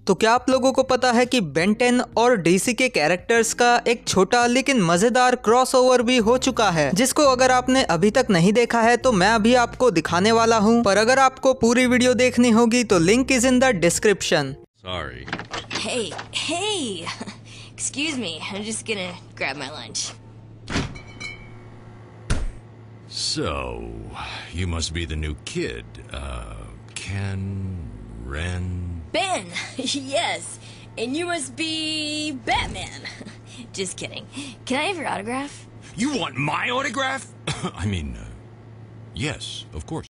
तो क्या आप लोगों को पता है कि बेन 10 और डीसी के कैरेक्टर्स का एक छोटा लेकिन मजेदार क्रॉसओवर भी हो चुका है, जिसको अगर आपने अभी तक नहीं देखा है तो मैं अभी आपको दिखाने वाला हूं। पर अगर आपको पूरी वीडियो देखनी होगी तो link is in the description. Sorry. Hey! Excuse me, I'm just gonna grab my lunch. So, you must be the new kid. Ren? Ben! Yes! And you must be Batman! Just kidding. Can I have your autograph? You want my autograph? I mean, yes, of course.